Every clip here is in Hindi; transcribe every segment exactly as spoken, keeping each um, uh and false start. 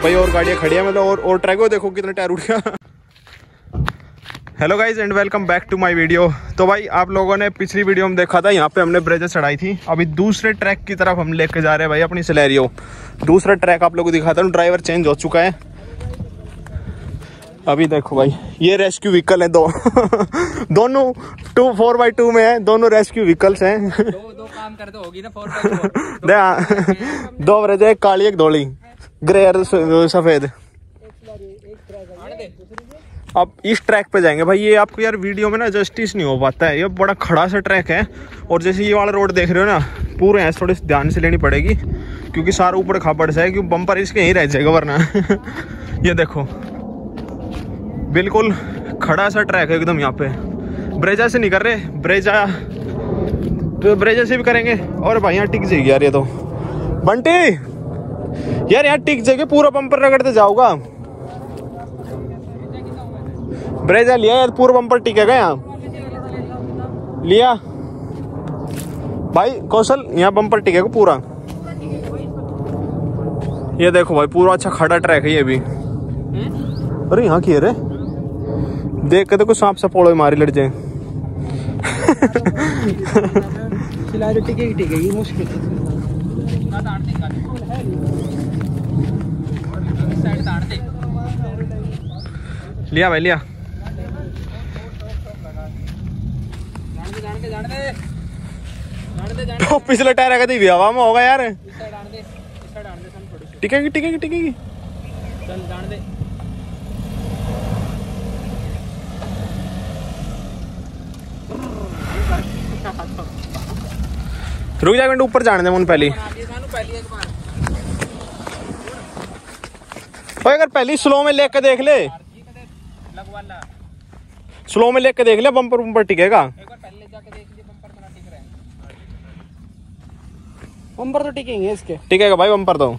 भाई और गाड़ियाँ खड़ी है मतलब, और और ट्रैक हो देखो कितने टायर उठ गया। Hello guys and welcome back to my video. तो भाई आप लोगों ने पिछली वीडियो में देखा था, यहाँ पे हमने ब्रेजा चढ़ाई थी। अभी दूसरे ट्रैक की तरफ हम लेके जा रहे हैं भाई अपनी सिलेरियो। दूसरा ट्रैक आप लोगों को दिखाता हूँ, ड्राइवर चेंज हो चुका है। अभी देखो भाई ये रेस्क्यू व्हीकल है दो दोनों टू फोर बाई टू में है, दोनों रेस्क्यू व्हीकल्स हैं। दो दो काम करते होगी ना फोर बाई फोर। दो ब्रेजा, एक काली एक धोली, ग्रे और सफेद। अब इस ट्रैक पे जाएंगे भाई। ये आपको यार वीडियो में ना जस्टिस नहीं हो पाता है, ये बड़ा खड़ा सा ट्रैक है। और जैसे ये वाला रोड देख रहे हो ना, पूरे हैं, थोड़ी ध्यान से लेनी पड़ेगी क्योंकि सारा ऊपर खापड़ से है, क्योंकि बम्पर इसके यहीं रह जाएगा वरना। ये देखो बिल्कुल खड़ा सा ट्रैक है एकदम। यहाँ पे ब्रेजा से नहीं कर रहे, ब्रेजा तो ब्रेजा से भी करेंगे। और भाई यहाँ टिक जाएगी यार ये तो। बंटी यार यहाँ टिक जाएगी, पूरा बम्पर रगड़ते जाओगा। ब्रेजा लिया यार, पूरा बम्पर टिकेगा यहाँ। लिया भाई कौशल, यहाँ बम्पर टिकेगा पूरा। ये देखो भाई पूरा अच्छा खड़ा ट्रैक है ये भी। अरे यहाँ की रे, देख के तो कुछ सांप सपोड़ो मारी लड़ जाए। टिकेगी टिकेगी मुश्किल। लिया भाई लिया। तो पिछले टायर का भी हवा में होगा यार। टिकेगी टिकेगी टिकेगी। चल जान दे। रुक जा घंटे ऊपर जाने दे मुन पहली। अगर पहली स्लो में लेके देख ले, स्लो में लेके देख ले बम्पर बम्पर टिकेगा। बम्पर तो टिकेंगे इसके। टिकेगा भाई बम्पर तो।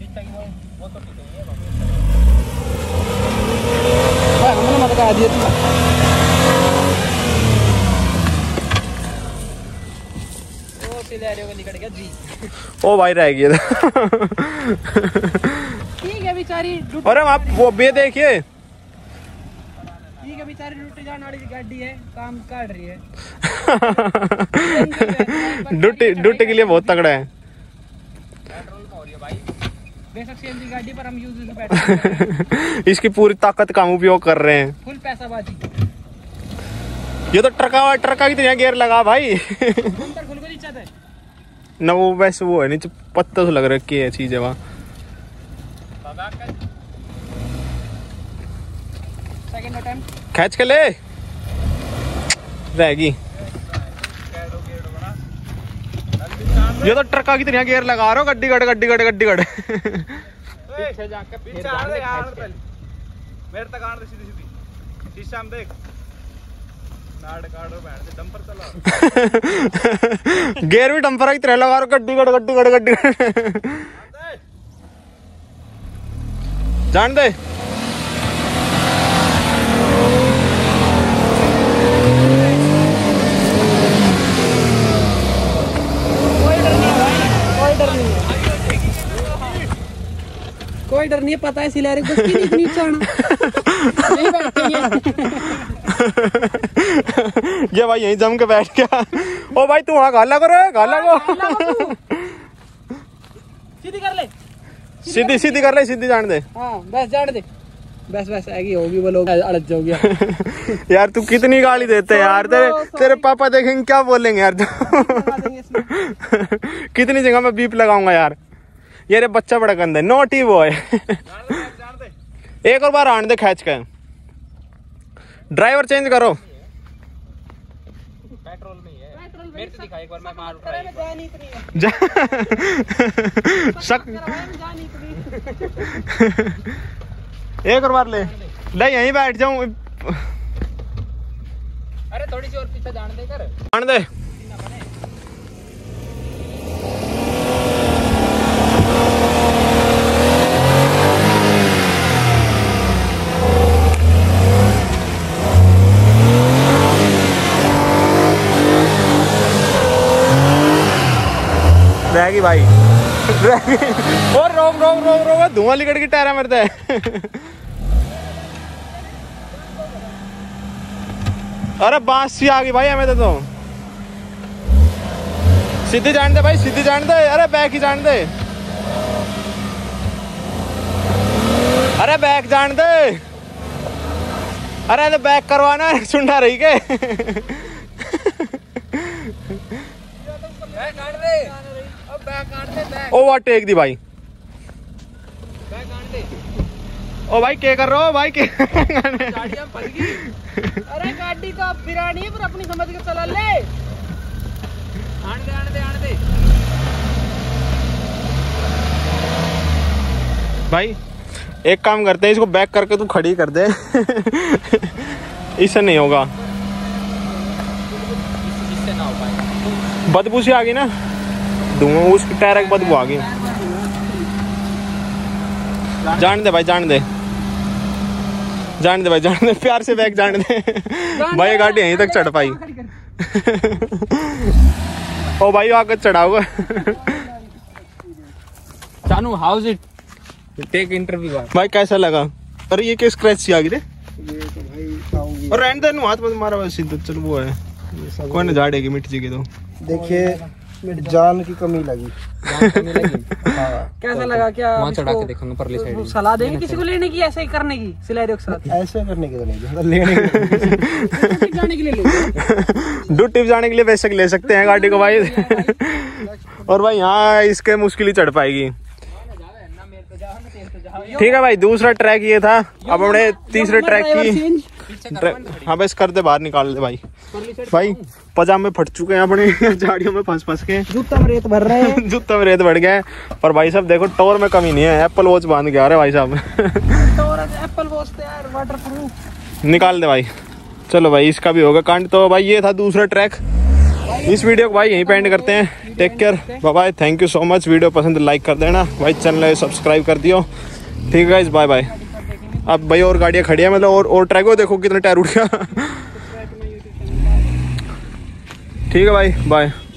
हमने मत कहा दिया। निकल गया जी। ओ भाई रह गया। ठीक है बेचारी। अरे आप वो बे देखिए, ठीक है बेचारी लुट जाने वाली गाड़ी है, काम काट रही है। डुट्टी डुट्टी के लिए बहुत तगड़ा है। पेट्रोल में हो रही है भाई, बेशक सीएनजी गाड़ी पर हम यूज से पेट्रोल इसकी पूरी ताकत का हम उपयोग कर रहे हैं। फुल पैसा बाजी। ये तो ट्रका ट्रका की तरह गियर लगा भाई। बम्पर खुल गई इच्छा है ना, वो वैसे वो है नीचे पत्ता से लग रखी है चीज है वहाँ। सेकंड अटेम्प्ट खींच के ले, रहेगी। ये तो ट्रका की तरह गियर लगा रहा हो, गड्डी गड़ गड्डी गड़ गड्डी गड़। पीछे जाके फिर जाने दे। मेरे तक आने दे सीधी सीधी। शीशा में देख, नाड़ काट और बैठ से डंपर चला। गियर भी डंपर की तरह लगा रहा, गड्डी गड़ गड्डी गड़ गड्डी गड़। जान दे। कोई डर नहीं है, पता है सिलेरी को इतनी चढ़ना नहीं बैठती है। ये भाई यहीं जम के बैठ गया। ओ भाई तू वहाँ गाला करो, गाला को सीधी कर ले, सीधी सीधी कर ले, सीधी जान दे। हाँ बस जान दे, बस बस आएगी होगी, वो लोग अड़च जाओगे। यार तू कितनी गाली देते है यार, तेरे तेरे पापा देखेंगे क्या बोलेंगे यार। कितनी जगह मैं बीप लगाऊंगा यार। ये रे बच्चा बड़ा गंदा है, नोटी बॉय। एक और बार आने दे खींच के। ड्राइवर चेंज करो। पेट्रोल में ही है, मेरे से दिखा एक बार, मैं मार उठा शक। एक और बार ले ले, यहीं बैठ जाऊं। अरे थोड़ी सी और पीछे जान दे कर, जान दे। रहेगी भाई। और रोक रोक रोक रोक धुआं लिकट की टायर मरता है। अरे बांस सी आ गई भाई हमें तो सीधी जान दे भाई, सीधी जान दे। अरे बैक ही जान दे, अरे बैक जान दे। अरे तो बैक करवाना सुनना रही के। ओवरटेक दी भाई। ओ भाई क्या कर रहे हो भाई के? गाड़ियां फंस गई। अरे गाड़ी तो फिरा नहीं है पर अपनी समझ के चला ले। आने दे आने दे आने दे भाई। एक काम करते हैं, इसको बैक करके तू खड़ी कर दे। इससे नहीं होगा, इससे ना हो पाए। बदबू सी आ गई ना, धुआं उसकी टायर की बदबू आ गई। जान दे भाई, जान दे, जान दे भाई, जान दे, प्यार से बैक जान दे भाई। गाड़ी यहीं तक चढ़ पाई। ओ भाई आगे चढ़ा हुआ। जानू how is it take interview भाई कैसा लगा? अरे ये क्या स्क्रैच सी आ गई रे? ये तो भाई और रहने दे, हाथ मत मारा वैसे तो चल वो है, कोई ना झाड़ेगी मिट जाएगी। तो देखिए जान की कमी लगी। कैसा लगा? क्या वहाँ चढ़ा के देखूंगा परली साइड। सलाह देंगे किसी को लेने की, ऐसे ही करने की सिलेरियो के साथ? ऐसे करने की तो नहीं, लेने की जाने के लिए ले दो टिप जाने के लिए बेशक ले सकते हैं गाड़ी को भाई। और भाई यहाँ इसके मुश्किल ही चढ़ पाएगी। ठीक है भाई, दूसरा ट्रैक ये था। अब हमने तीसरे ट्रैक की, हाँ बस कर दे, बाहर निकाल दे भाई। भाई पजामे फट चुके हैं अपने झाड़ियों में फंस फंस के, जूता में रेत भर रहे हैं। जूता में रेत बढ़ गया है। और भाई साहब देखो टोर में कमी नहीं है, एप्पल वॉच बांध के आ रहे भाई साहब। एप्पल वॉच तो यार वाटर प्रूफ। निकाल दे भाई। चलो भाई इसका भी होगा कांड। तो भाई ये था दूसरा ट्रैक। इस वीडियो को भाई यहीं पे एंड करते हैं। Take care, bye bye, thank you so much. Video पसंद लाइक कर देना भाई, चैनल सब्सक्राइब कर दियो। ठीक है गाइस, बाय बाय। अब भाई और गाड़ियाँ खड़ी है, मतलब और और ट्रैक हो, देखो कितने टायर उठ गया। ठीक है भाई, बाय।